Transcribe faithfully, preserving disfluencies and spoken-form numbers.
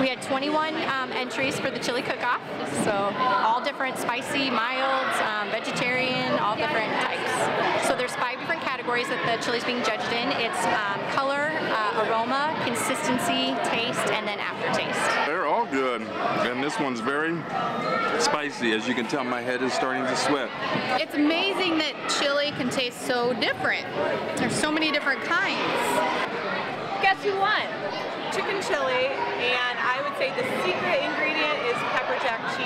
We had twenty-one um, entries for the chili cook-off, so all different spicy, mild, um, vegetarian, all different types. So there's five different categories that the chili's being judged in. It's um, color, uh, aroma, consistency, taste, and then aftertaste. They're all good, and this one's very spicy. As you can tell, my head is starting to sweat. It's amazing that chili can taste so different. There's so many different kinds. Guess who won? Chicken chili, and I would say the secret ingredient is pepper jack cheese.